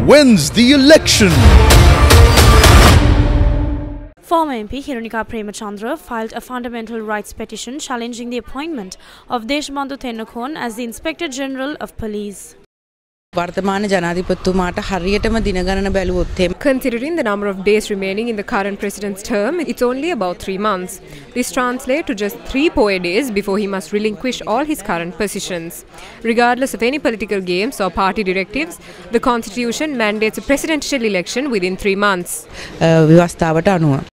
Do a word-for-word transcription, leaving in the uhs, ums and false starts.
wins the election. Former M P Hirunika filed a fundamental rights petition challenging the appointment of Deshbandhu Thennakoon as the Inspector General of Police. Considering the number of days remaining in the current president's term, it's only about three months. This translates to just three P O Y A days before he must relinquish all his current positions. Regardless of any political games or party directives, the constitution mandates a presidential election within three months.